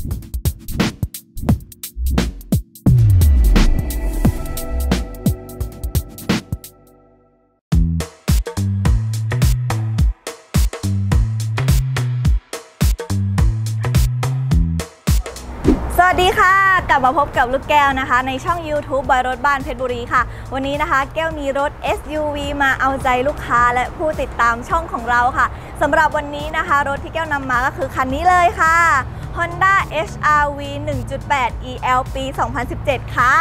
สวัสดีค่ะกลับมาพบกับลูกแก้วนะคะในช่อง YouTube บอยรถบ้านเพชรบุรีค่ะวันนี้นะคะแก้วมีรถ SUV มาเอาใจลูกค้าและผู้ติดตามช่องของเราค่ะสำหรับวันนี้นะคะรถที่แก้วนำมาก็คือคันนี้เลยค่ะ Honda HR-V 1.8 EL ปี 2017 ค่ะ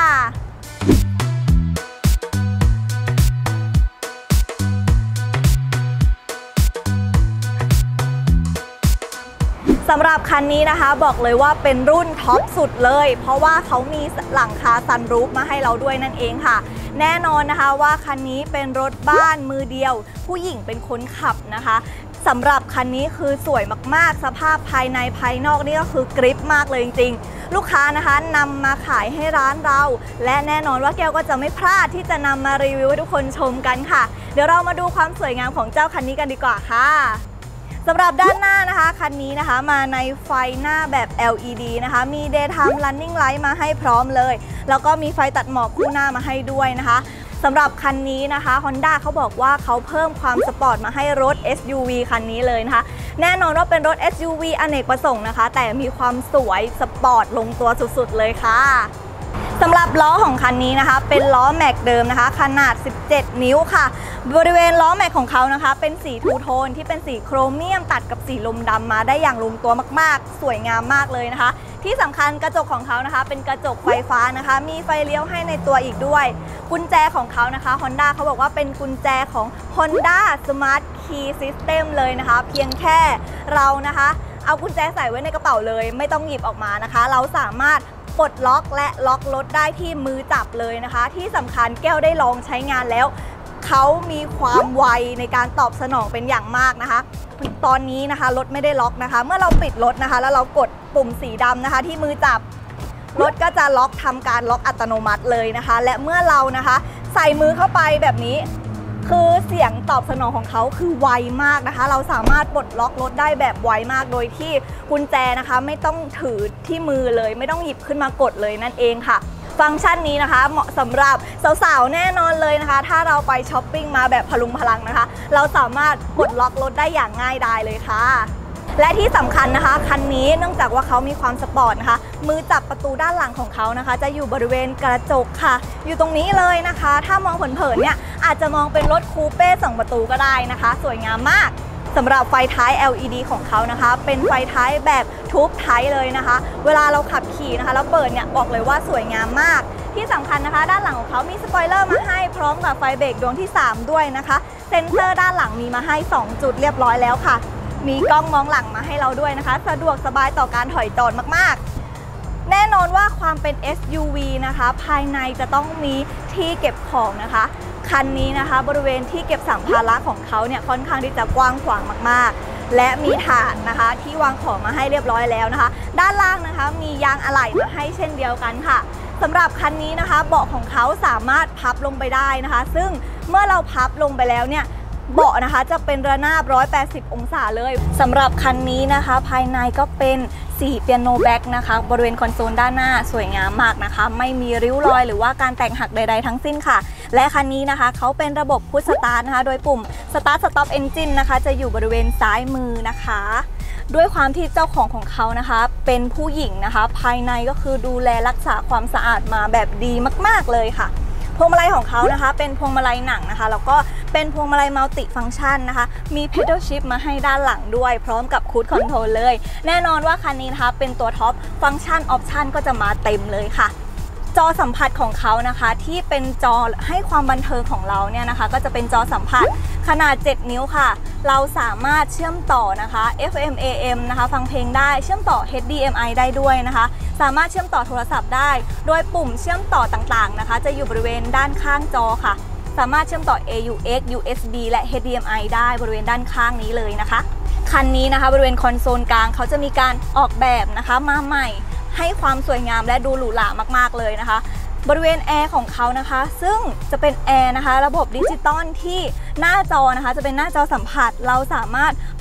สำหรับคันนี้นะคะบอกเลยว่าเป็นรุ่นท็อปสุดเลยเพราะว่าเขามีหลังคาซันรูฟมาให้เราด้วยนั่นเองค่ะแน่นอนนะคะว่าคันนี้เป็นรถบ้านมือเดียวผู้หญิงเป็นคนขับนะคะสำหรับคันนี้คือสวยมากๆสภาพภายในภายนอกนี่ก็คือกริปมากเลยจริงๆลูกค้านะคะนำมาขายให้ร้านเราและแน่นอนว่าแก้วก็จะไม่พลาดที่จะนำมารีวิวให้ทุกคนชมกันค่ะเดี๋ยวเรามาดูความสวยงามของเจ้าคันนี้กันดีกว่าค่ะสำหรับด้านหน้านะคะคันนี้นะคะมาในไฟหน้าแบบ LED นะคะมี Daytime Running Light มาให้พร้อมเลยแล้วก็มีไฟตัดหมอกคู่หน้ามาให้ด้วยนะคะสำหรับคันนี้นะคะ Honda เขาบอกว่าเขาเพิ่มความสปอร์ตมาให้รถ SUV คันนี้เลยนะคะแน่นอนว่าเป็นรถ SUV อเนกประสงค์นะคะแต่มีความสวยสปอร์ตลงตัวสุดๆเลยค่ะสำหรับล้อของคันนี้นะคะเป็นล้อแม็กเดิมนะคะขนาด17นิ้วค่ะบริเวณล้อแม็กของเขานะคะเป็นสีทูโทนที่เป็นสีโครเมียมตัดกับสีลมดำมาได้อย่างลงตัวมากๆสวยงามมากเลยนะคะที่สำคัญกระจกของเขานะคะเป็นกระจกไฟฟ้านะคะมีไฟเลี้ยวให้ในตัวอีกด้วยกุญแจของเขานะคะ Honda เขาบอกว่าเป็นกุญแจของ Honda Smart Key System เลยนะคะเพียงแค่เรานะคะเอากุญแจใส่ไว้ในกระเป๋าเลยไม่ต้องหยิบออกมานะคะเราสามารถปลดล็อกและล็อกรถได้ที่มือจับเลยนะคะที่สำคัญแก้วได้ลองใช้งานแล้วเขามีความไวในการตอบสนองเป็นอย่างมากนะคะตอนนี้นะคะรถไม่ได้ล็อกนะคะเมื่อเราปิดรถนะคะแล้วเรากดปุ่มสีดำนะคะที่มือจับรถก็จะล็อกทำการล็อกอัตโนมัติเลยนะคะและเมื่อเรานะคะใส่มือเข้าไปแบบนี้คือเสียงตอบสนองของเขาคือไวมากนะคะเราสามารถปลดล็อกรถได้แบบไวมากโดยที่กุญแจนะคะไม่ต้องถือที่มือเลยไม่ต้องหยิบขึ้นมากดเลยนั่นเองค่ะฟังก์ชันนี้นะคะเหมาะสำหรับสาวๆแน่นอนเลยนะคะถ้าเราไปช้อปปิ้งมาแบบพลุงพลังนะคะเราสามารถปลดล็อกรถได้อย่างง่ายดายเลยค่ะและที่สำคัญนะคะคันนี้เนื่องจากว่าเขามีความสปอร์ตนะคะมือจับประตูด้านหลังของเขานะคะจะอยู่บริเวณกระจกค่ะอยู่ตรงนี้เลยนะคะถ้ามองเผินๆเนี่ยอาจจะมองเป็นรถคูเป้2ประตูก็ได้นะคะสวยงามมากสำหรับไฟท้าย LED ของเขานะคะเป็นไฟท้ายแบบทูบไทป์เลยนะคะเวลาเราขับขี่นะคะแล้วเปิดเนี่ยบอกเลยว่าสวยงามมากที่สำคัญนะคะด้านหลังของเขามีสปอยเลอร์มาให้พร้อมกับไฟเบรกดวงที่3ด้วยนะคะเซ็นเซอร์ด้านหลังมีมาให้2จุดเรียบร้อยแล้วค่ะมีกล้องมองหลังมาให้เราด้วยนะคะสะดวกสบายต่อการถอยจอดมากๆแน่นอนว่าความเป็น SUV นะคะภายในจะต้องมีที่เก็บของนะคะคันนี้นะคะบริเวณที่เก็บสัมภาระของเขาเนี่ยค่อนข้างที่จะกว้างขวางมากๆและมีฐานนะคะที่วางของมาให้เรียบร้อยแล้วนะคะด้านล่างนะคะมียางอะไหล่มาให้เช่นเดียวกันค่ะสำหรับคันนี้นะคะเบาะของเขาสามารถพับลงไปได้นะคะซึ่งเมื่อเราพับลงไปแล้วเนี่ยเบาะนะคะจะเป็นระนาบ180องศาเลยสำหรับคันนี้นะคะภายในก็เป็นสีเปียโนแบ็กนะคะบริเวณคอนโซลด้านหน้าสวยงามมากนะคะไม่มีริ้วรอยหรือว่าการแตกหักใดๆทั้งสิ้นค่ะและคันนี้นะคะเขาเป็นระบบพุชสตาร์ทนะคะโดยปุ่ม Start Stop Engine นะคะจะอยู่บริเวณซ้ายมือนะคะด้วยความที่เจ้าของเขานะคะเป็นผู้หญิงนะคะภายในก็คือดูแลรักษาความสะอาดมาแบบดีมากๆเลยค่ะพวงมาลัยของเขานะคะเป็นพวงมาลัยหนังนะคะแล้วก็เป็นพวงมาลัยมัลติฟังก์ชันนะคะมี Pedal Shift มาให้ด้านหลังด้วยพร้อมกับ Cruise Control เลยแน่นอนว่าคันนี้นะคะเป็นตัวท็อปฟังก์ชันออปชันก็จะมาเต็มเลยค่ะจอสัมผัสของเขานะคะที่เป็นจอให้ความบันเทิงของเราเนี่ยนะคะก็จะเป็นจอสัมผัสขนาด7นิ้วค่ะเราสามารถเชื่อมต่อนะคะ FM AM นะคะฟังเพลงได้เชื่อมต่อ HDMI ได้ด้วยนะคะสามารถเชื่อมต่อโทรศัพท์ได้โดยปุ่มเชื่อมต่อต่างๆนะคะจะอยู่บริเวณด้านข้างจอค่ะสามารถเชื่อมต่อ AUX USB และ HDMI ได้บริเวณด้านข้างนี้เลยนะคะคันนี้นะคะบริเวณคอนโซลกลางเขาจะมีการออกแบบนะคะมาใหม่ให้ความสวยงามและดูหรูหรามากๆเลยนะคะบริเวณแอร์ของเขานะคะซึ่งจะเป็นแอร์นะคะระบบดิจิตอลที่หน้าจอนะคะจะเป็นหน้าจอสัมผัสเราสามารถ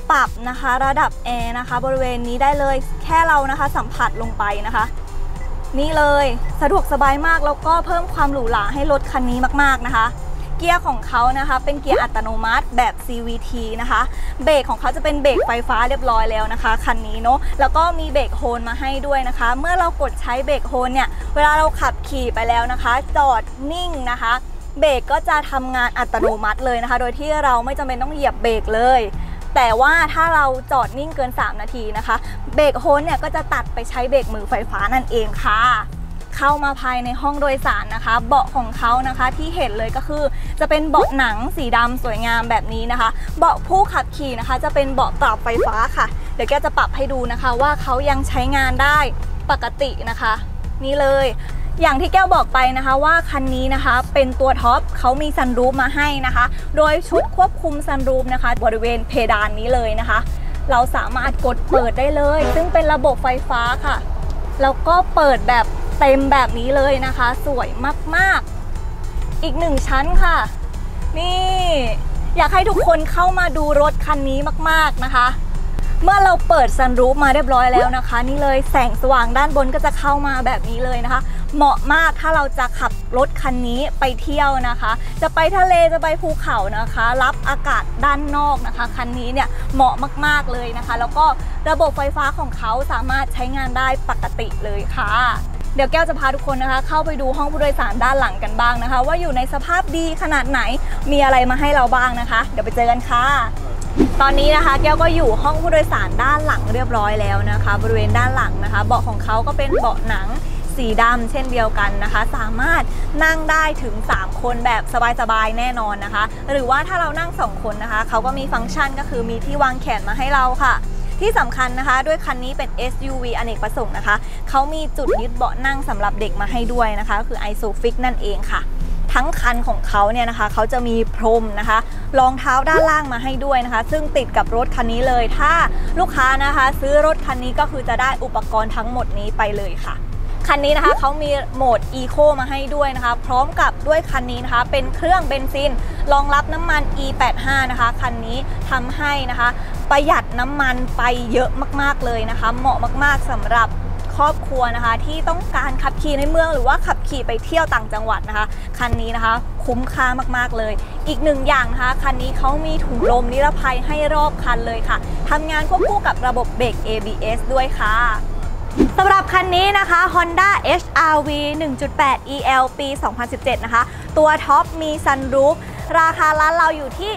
ปรับนะคะระดับแอร์นะคะบริเวณนี้ได้เลยแค่เรานะคะสัมผัสลงไปนะคะนี่เลยสะดวกสบายมากแล้วก็เพิ่มความหรูหราให้รถคันนี้มากๆนะคะเกียร์ของเขานะคะเป็นเกียร์อัตโนมัติแบบ CVT นะคะเบรกของเขาจะเป็นเบรกไฟฟ้าเรียบร้อยแล้วนะคะคันนี้เนาะแล้วก็มีเบรกโฮนมาให้ด้วยนะคะเมื่อเรากดใช้เบรกโฮนเนี่ยเวลาเราขับขี่ไปแล้วนะคะจอดนิ่งนะคะเบรกก็จะทำงานอัตโนมัติเลยนะคะโดยที่เราไม่จำเป็นต้องเหยียบเบรกเลยแต่ว่าถ้าเราจอดนิ่งเกิน3นาทีนะคะเบรกโฮนเนี่ยก็จะตัดไปใช้เบรกมือไฟฟ้านั่นเองค่ะเข้ามาภายในห้องโดยสารนะคะเบาะของเขานะคะที่เห็นเลยก็คือจะเป็นเบาะหนังสีดำสวยงามแบบนี้นะคะเบาะผู้ขับขี่นะคะจะเป็นเบาะปรับไฟฟ้าค่ะเดี๋ยวแกจะปรับให้ดูนะคะว่าเขายังใช้งานได้ปกตินะคะนี่เลยอย่างที่แก้วบอกไปนะคะว่าคันนี้นะคะเป็นตัวท็อปเขามีซันรูฟมาให้นะคะโดยชุดควบคุมซันรูฟนะคะบริเวณเพดานนี้เลยนะคะเราสามารถกดเปิดได้เลยซึ่งเป็นระบบไฟฟ้าค่ะแล้วก็เปิดแบบเต็มแบบนี้เลยนะคะสวยมากๆอีก1ชั้นค่ะนี่อยากให้ทุกคนเข้ามาดูรถคันนี้มากๆนะคะเมื่อเราเปิดซันรูฟมาเรียบร้อยแล้วนะคะนี่เลยแสงสว่างด้านบนก็จะเข้ามาแบบนี้เลยนะคะเหมาะมากถ้าเราจะขับรถคันนี้ไปเที่ยวนะคะจะไปทะเลจะไปภูเขานะคะรับอากาศด้านนอกนะคะคันนี้เนี่ยเหมาะมากๆเลยนะคะแล้วก็ระบบไฟฟ้าของเขาสามารถใช้งานได้ปกติเลยค่ะเดี๋ยวแก้วจะพาทุกคนนะคะเข้าไปดูห้องผู้โดยสารด้านหลังกันบ้างนะคะว่าอยู่ในสภาพดีขนาดไหนมีอะไรมาให้เราบ้างนะคะเดี๋ยวไปเจอกันค่ะตอนนี้นะคะแก้วก็อยู่ห้องผู้โดยสารด้านหลังเรียบร้อยแล้วนะคะบริเวณด้านหลังนะคะเบาะของเขาก็เป็นเบาะหนังสีดำเช่นเดียวกันนะคะสามารถนั่งได้ถึง3คนแบบสบายๆแน่นอนนะคะหรือว่าถ้าเรานั่ง2คนนะคะเขาก็มีฟังก์ชันก็คือมีที่วางแขนมาให้เราค่ะที่สำคัญนะคะด้วยคันนี้เป็น SUV อเนกประสงค์นะคะเขามีจุดยึดเบาะนั่งสำหรับเด็กมาให้ด้วยนะคะคือ ISOFIX นั่นเองค่ะทั้งคันของเขาเนี่ยนะคะเขาจะมีพรมนะคะรองเท้าด้านล่างมาให้ด้วยนะคะซึ่งติดกับรถคันนี้เลยถ้าลูกค้านะคะซื้อรถคันนี้ก็คือจะได้อุปกรณ์ทั้งหมดนี้ไปเลยค่ะคันนี้นะคะเขามีโหมด Eco มาให้ด้วยนะคะพร้อมกับด้วยคันนี้นะคะเป็นเครื่องเบนซินรองรับน้ำมัน E85 นะคะคันนี้ทำให้นะคะประหยัดน้ำมันไปเยอะมากๆเลยนะคะเหมาะมากๆสำหรับครอบครัวนะคะที่ต้องการขับขี่ในเมืองหรือว่าขับขี่ไปเที่ยวต่างจังหวัดนะคะคันนี้นะคะคุ้มค่ามากๆเลยอีก1อย่างนะคะคันนี้เขามีถุงลมนิรภัยให้รอบคันเลยค่ะทำงานควบคู่กับระบบเบรก ABS ด้วยค่ะสำหรับคันนี้นะคะ Honda HR-V 1.8 EL ปี 2017 นะคะตัวท็อปมีซันรูฟราคาร้านเราอยู่ที่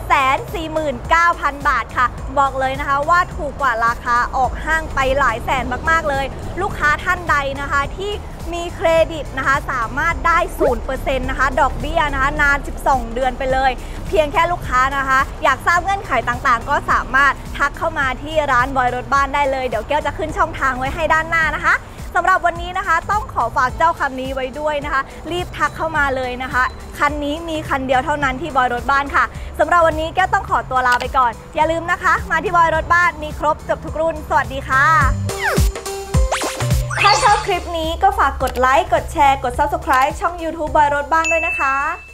749,000 บาทค่ะบอกเลยนะคะว่าถูกกว่าราคาออกห้างไปหลายแสนมากๆเลยลูกค้าท่านใดนะคะที่มีเครดิตนะคะสามารถได้ 0% นะคะดอกเบี้ยนะคะนาน12 เดือนไปเลยเพียงแค่ลูกค้านะคะอยากทราบเงื่อนไขต่างๆก็สามารถทักเข้ามาที่ร้านบอยรถบ้านได้เลยเดี๋ยวแก้วจะขึ้นช่องทางไว้ให้ด้านหน้านะคะสำหรับวันนี้นะคะต้องขอฝากเจ้าคันนี้ไว้ด้วยนะคะรีบทักเข้ามาเลยนะคะคันนี้มีคันเดียวเท่านั้นที่บอยรถบ้านค่ะสำหรับวันนี้แก้วต้องขอตัวลาไปก่อนอย่าลืมนะคะมาที่บอยรถบ้านมีครบจบทุกรุ่นสวัสดีค่ะถ้าชอบคลิปนี้ก็ฝากกดไลค์กดแชร์กด Subscribe ช่อง YouTube บอยรถบ้านด้วยนะคะ